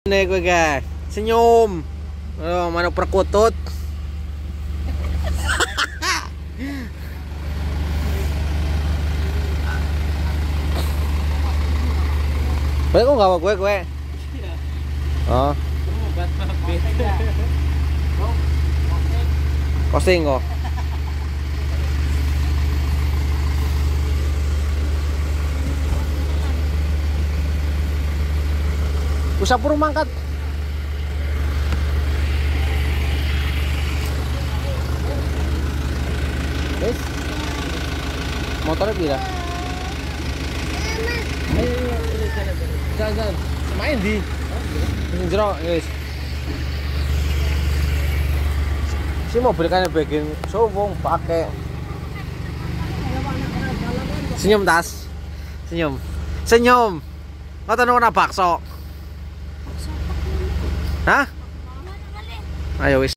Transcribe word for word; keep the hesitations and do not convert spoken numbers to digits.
Nih gue guys, senyum. Oh, manuk perkutut. Gue kok nggak gue gue. Oh. Posting kok. Usah puru mangkat. Wes. Motornya pira? Ayo, jalan jalan. Main di. Jero, guys. Si mobil kan bagian sowong pakai. Senyum tas. Senyum. Senyum. Ngoten ana bakso. Hah? Ayo wis.